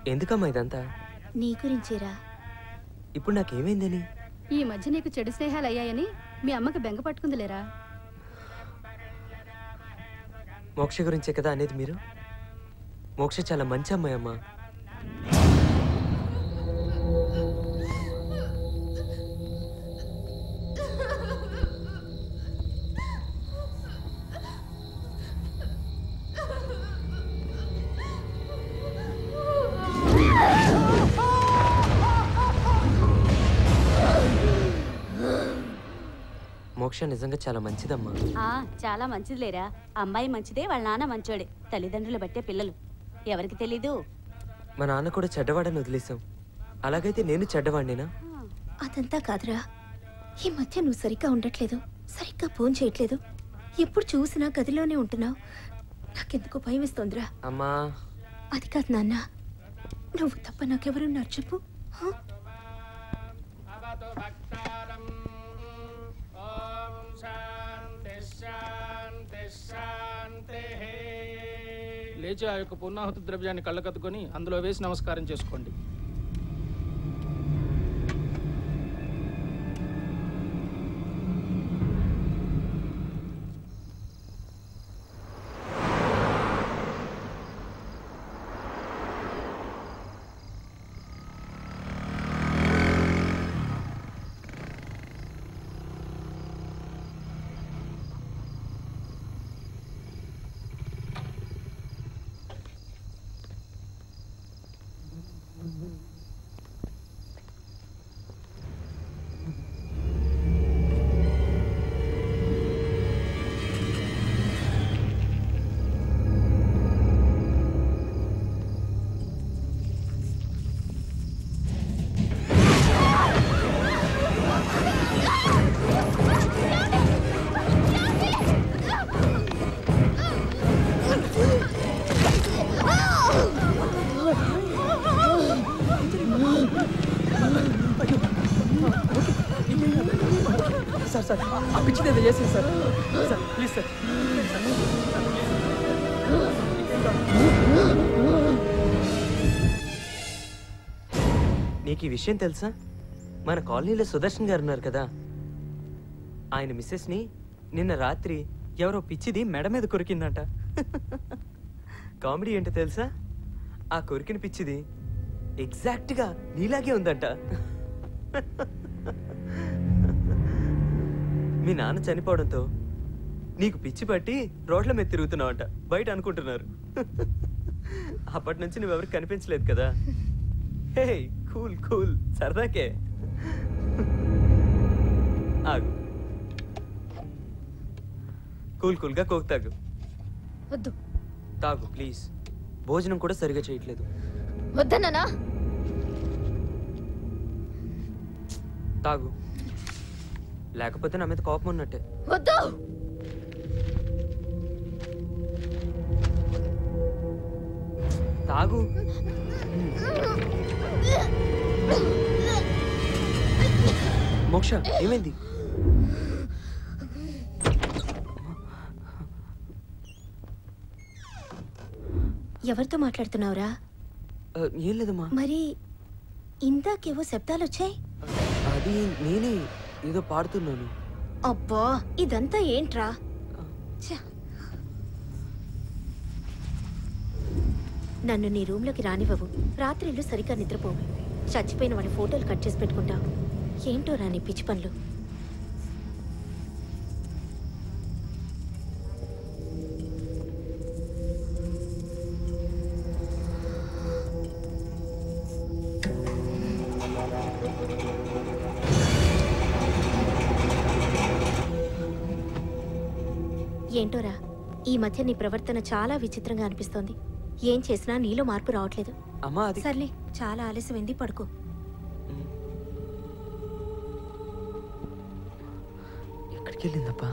ఎందుకమ్మా ఇదంతా? నీ గురించేరా. ఇప్పుడు నాకేమైందని? ఈ మధ్య నీకు చెడు స్నేహాలు అయ్యాయని మీ అమ్మకి బెంగ పట్టుకుందిలేరా. మోక్ష గురించే కదా అనేది మీరు? మోక్ష చాలా మంచి అమ్మాయి అమ్మా. మోక్ష నిజంగా చాలా మంచిదమ్మా. చాలా మంచిదిలేరా. అమ్మాయి మంచిదే, వాళ్ళ నాన్న మంచోడే. తల్లిదండ్రులు బట్టే పిల్లలు, ఎవరికి తెలీదు. మా నాన్న కూడా చెడ్డవాడని వదిలేసాం. అలాగైతే నేను చెడ్డవాడినేనా? అదంతా కాదురా, ఈ మధ్య నువ్వు సరిగ్గా ఉండట్లేదు, సరిగ్గా ఫోన్ చేయట్లేదు, ఎప్పుడు చూసినా గదిలోనే ఉంటున్నావు. నాకెందుకు భయం ఇస్తోందిరా. అమ్మా అది కాదు నాన్న, నువ్వు తప్ప నాకెవరున్నారు చెప్పు. లేచి ఆ యొక్క పూర్ణాహుతి ద్రవ్యాన్ని కళ్ళకత్తుకొని అందులో వేసి నమస్కారం చేసుకోండి. సార్ ఆ పిచ్చిదేదో చేసింది సార్. Sir please sir. నీకు ఈ విషయం తెలుసా? మన కాలనీలో సుదర్శన్ గారు ఉన్నారు కదా, ఆయన మిస్సెస్ని నిన్న రాత్రి ఎవరో పిచ్చిది మెడ మీద కొరికిందంట. కామెడీ ఏంటో తెలుసా? ఆ కొరికిన పిచ్చిది ఎగ్జాక్ట్గా నీలాగే ఉందంట. మీ నాన్న చనిపోవడంతో నీకు పిచ్చి పట్టి రోడ్ల మీద తిరుగుతున్నావంట, బయట అనుకుంటున్నారు. అప్పటి నుంచి నువ్వెవరికి కనిపించలేదు కదా. హే కూల్ కూల్, సరదాకే. ఆగు, కూల్ కూల్గా కోక్ తాగు. వద్దు. తాగు ప్లీజ్. భోజనం కూడా సరిగా చేయట్లేదు. వద్దన్నా. తాగు, లేకపోతే నా మీద కోపం ఉన్నట్టే. వద్దు. తాగు. మోక్ష ఏమైంది? ఎవరితో మాట్లాడుతున్నావురా? ఏం లేదమ్మా. మరి ఇందాకేవో శబ్దాలు వచ్చాయి. అది నేనే ఏదో పాడుతున్నాను. అబ్బా ఇదంతా ఏంట్రా? నన్ను నీ రూమ్లోకి రానివ్వవు, రాత్రిళ్ళు సరిగ్గా నిద్రపోవు, చచ్చిపోయిన వాడి ఫోటోలు కట్ చేసి పెట్టుకుంటావు. ఏంటో రాని పిచ్చి పనులు. ఏంటోరా, ఈ మధ్య నీ ప్రవర్తన చాలా విచిత్రంగా అనిపిస్తోంది. ఏం చేసినా నీలో మార్పు రావట్లేదు. సర్లే, చాలా ఆలస్యమైంది, పడుకో. ఎక్కడికి వెళ్ళిందప్పా?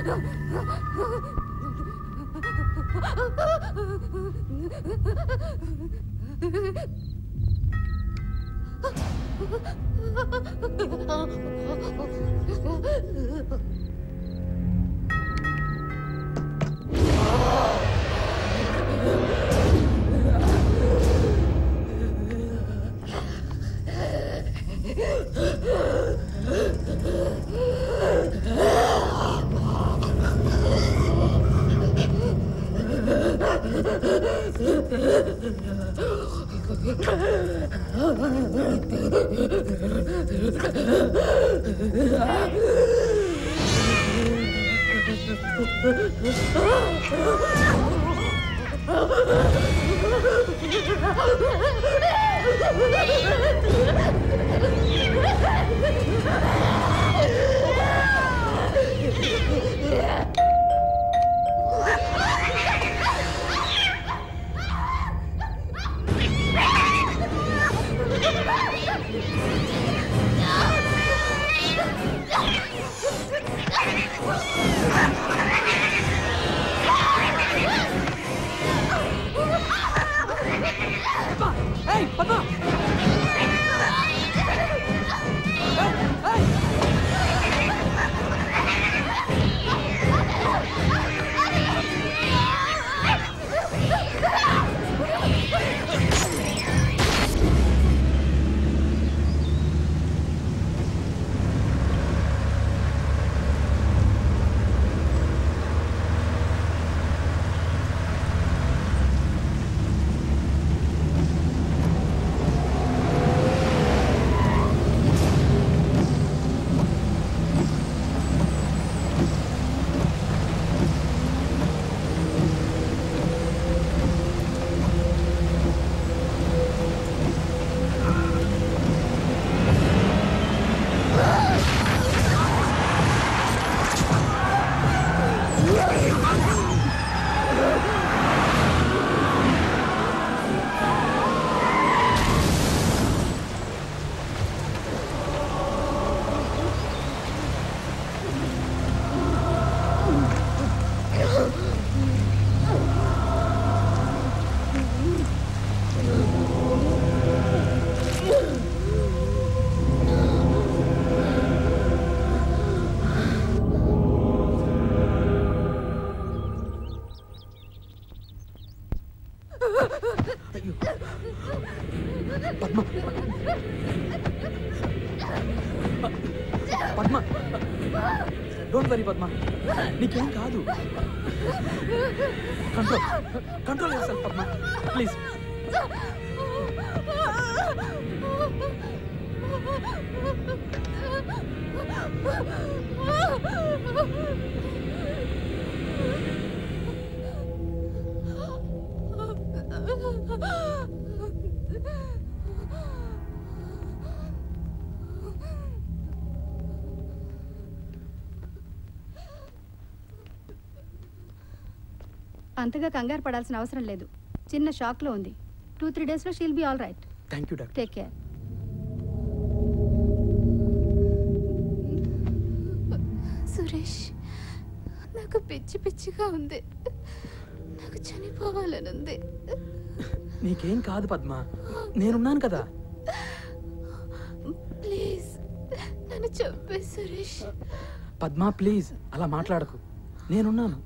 పద్మ పద్మ డోంట్ వరీ పద్మ, నీకేం కాదు. కంట్రోల్ చేస్తాను పద్మ, ప్లీజ్. అంతగా కంగారు పడాల్సిన అవసరం లేదు. చిన్న షాక్లో ఉంది. 2-3 డేస్లో she'll be all right. Thank you doctor. Take care. Suresh, నాకు పిచ్చి పిచ్చిగా ఉంది. నాకు చనిపోవాలనుంది. నీకేం కాదు పద్మ, నేనున్నాను కదా. ప్లీజ్ నన్ను చంపే సురేష్. పద్మ ప్లీజ్ అలా మాట్లాడకు, నేనున్నాను.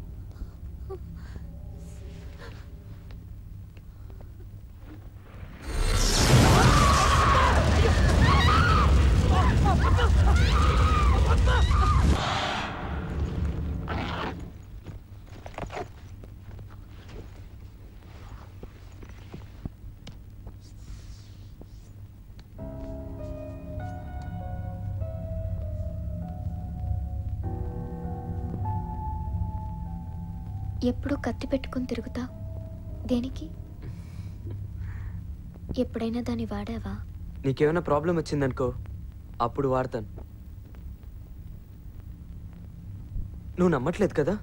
ఎప్పుడు కత్తి పెట్టుకుని తిరుగుతా? దేనికి? ఎప్పుడైనా దాన్ని వాడావా? నీకేమైనా ప్రాబ్లం వచ్చిందనుకో, అప్పుడు వాడతాను. నువ్వు నమ్మట్లేదు కదా?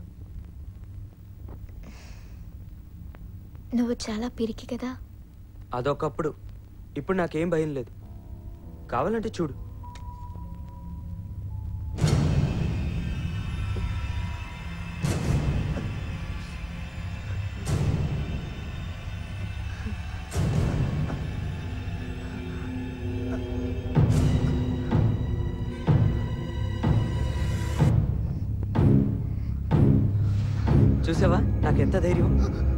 నువ్వు చాలా పిరికి కదా. అదొకప్పుడు. ఇప్పుడు నాకేం భయం లేదు. కావాలంటే చూడు. చూసావా నాకెంత ధైర్యం.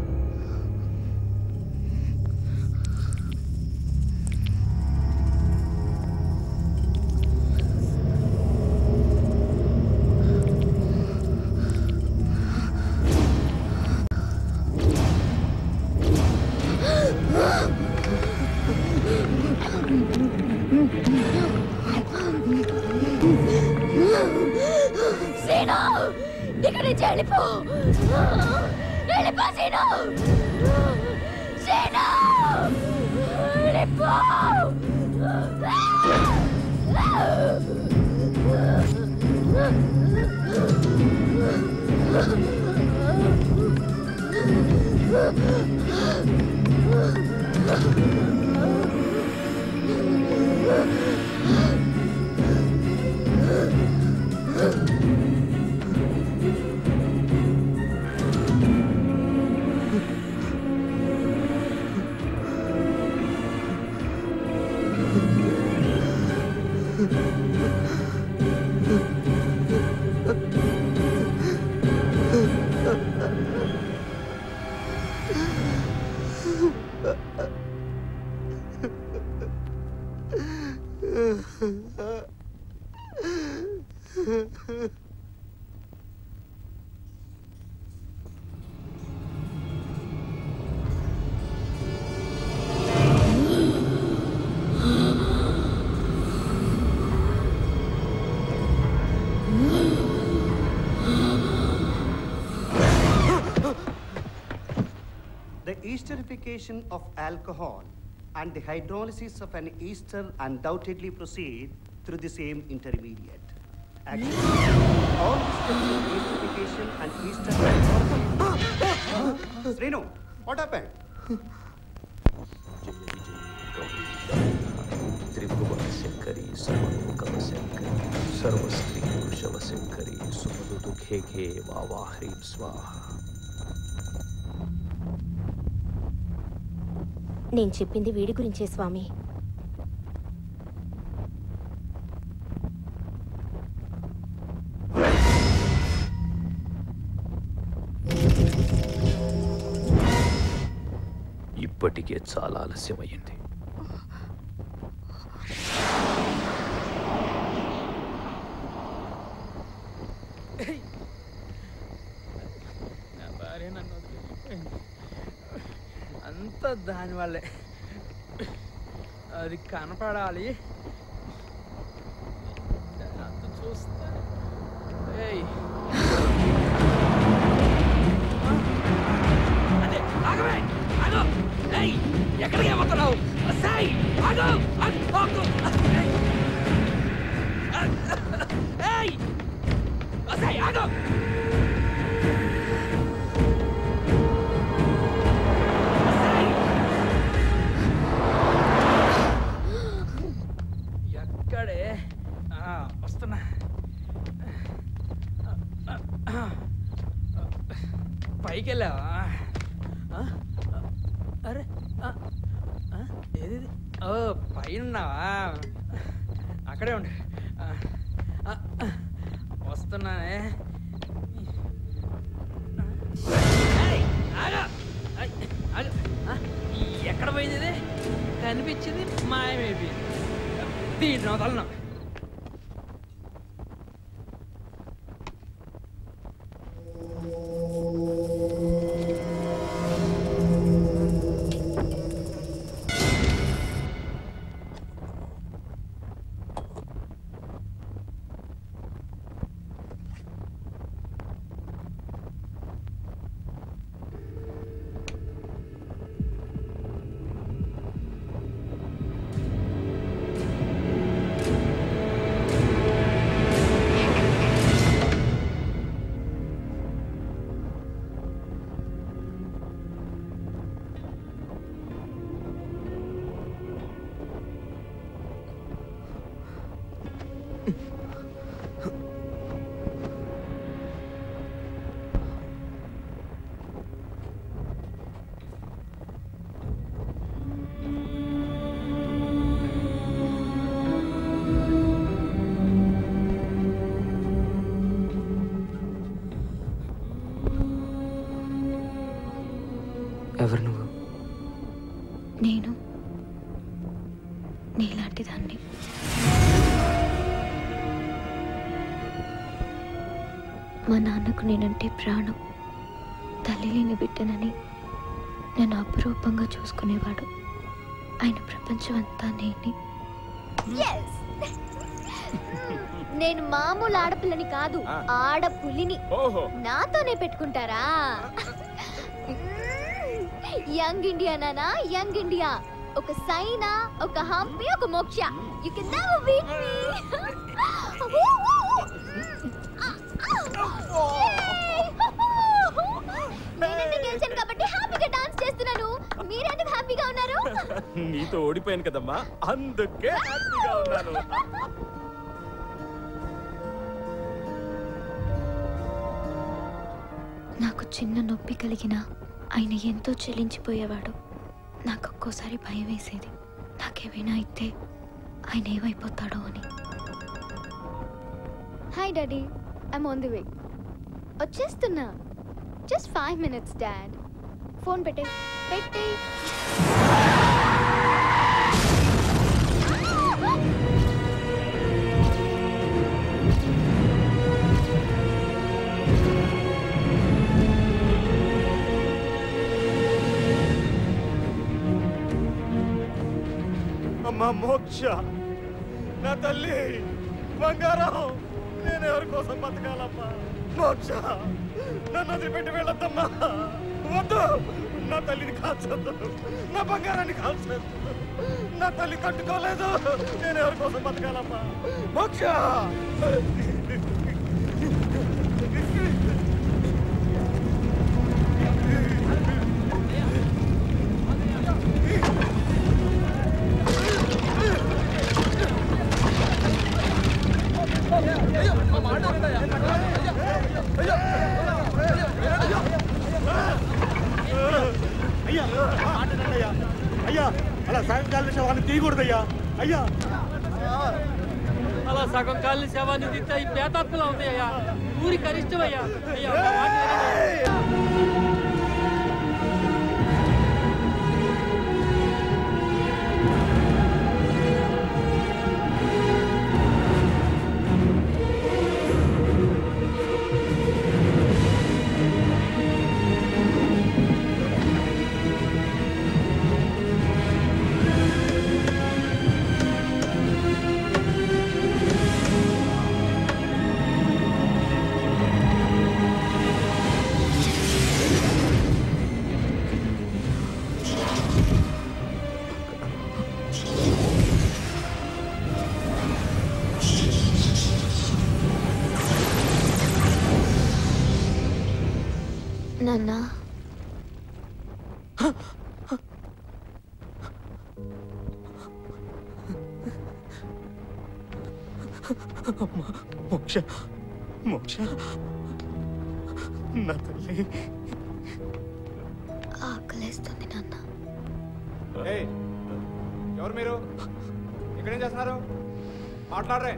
సీను ఇక్కడ నుంచి వెళ్ళిపో సీను సీను వెళ్ళిపో The esterification of alcohol and the hydrolysis of an ester undoubtedly proceed through the same intermediate. Actually, all the steps of esterification and ester hydrolysis. Srinu, what happened? त्रिभुवन शंकरी सर्वलोकव शंकरी सर्वस्त्री पुरुषव शंकरी सुमधु घे घे वावा ह्रीं स्वाहा. నేను చెప్పింది వీడి గురించే స్వామి. ఇప్పటికే చాలా ఆలస్యమైంది. నా భార్య నన్ను వదిలిపోయింది. అంతా దానివల్లే. అది కనపడాలి. అంత చూస్తా. ఏయ్ అదే ఆగవే ఆగో. ఏయ్ ఎక్కడికి పోతున్నావు? సై ఆగో ఆగో. ఏయ్ సై ఆగో. ఎక్కడే వస్తున్నా. పైకి వెళ్ళావా? అరే ఏది? ఓ పైన ఉన్నావా? అక్కడే ఉండు. వస్తున్నానే. ఎక్కడ పోయింది? ఇది కనిపించింది మాయమైపోయింది. దీన్ని వదలను. ఎవరు నువ్వు? నేను నీలాంటి దాన్ని. మా నాన్నకు నేనంటే ప్రాణం. తల్లి లేని బిడ్డనని నేను అపురూపంగా చూసుకునేవాడు. ఆయన ప్రపంచం అంతా నేనే. నేను మామూలు ఆడపిల్లని కాదు, ఆడపులిని. నాతోనే పెట్టుకుంటారా? యంగ్ ఇండియా నానా, యంగ్ ఇండియా. ఒక సైనా, ఒక హంపి, ఒక Moksha. You can never beat me. నేనంటే గెలిచాను కాబట్టి హ్యాపీగా డాన్స్ చేస్తున్నాను. మీరెందుకు హ్యాపీగా ఉన్నారు? నీతో ఓడిపోయాను కదమ్మా, అందుకే హ్యాపీగా ఉన్నాను. నాకు చిన్న నొప్పి కలిగినా ఆయన ఎంతో చెల్లించిపోయేవాడు. నాకు ఒక్కోసారి భయం వేసేది, నాకేమైనా అయితే ఆయన ఏమైపోతాడో అని. Hi daddy, I'm on the way. వచ్చేస్తున్నా. Just 5 minutes dad. ఫోన్ పెట్టే. అమ్మా మోక్ష, నా తల్లి బంగారం, నేను ఎవరి కోసం బతకాలమ్మా? మోక్ష, నన్ను వదిలిపెట్టి వెళ్ళొద్దమ్మా. వద్దు, నా తల్లిని కాల్చొద్దు, నా బంగారాన్ని కాల్చొద్దు. నా తల్లి తట్టుకోలేదు, నేను ఎవరి కోసం బతకాలమ్మా? మోక్ష, అయ్యా అలా సగం కాలిన శవాన్ని తీయకూడదయ్యా. అయ్యా అలా సగం కాలిన శవాన్ని తీస్తే ఈ పేతాత్మలా ఉంటాయ్యా. ఊరికి అరిష్టమయ్యా. అయ్యా నాన్న, మోక్ష, మోక్ష, నా తల్లి. ఆకలేస్తుంది నాన్న. ఎవరు మీరు? ఇక్కడేం చేస్తున్నారు? మాట్లాడరే.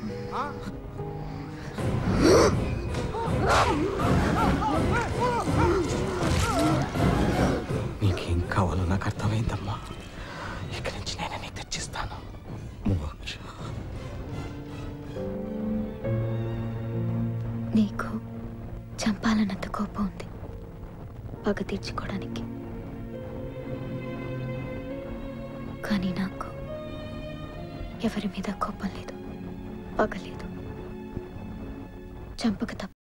నీకేం కావాలో నాకు అర్థమైందమ్మా. ఇక్కడి నుంచి నేను నీకు తెచ్చిస్తాను. మోక్ష, నీకు చంపాలన్నంత కోపం ఉంది, పగ తీర్చుకోవడానికి. కానీ నాకు ఎవరి మీద కోపం లేదు, పగ లేదు. చంపక తప్ప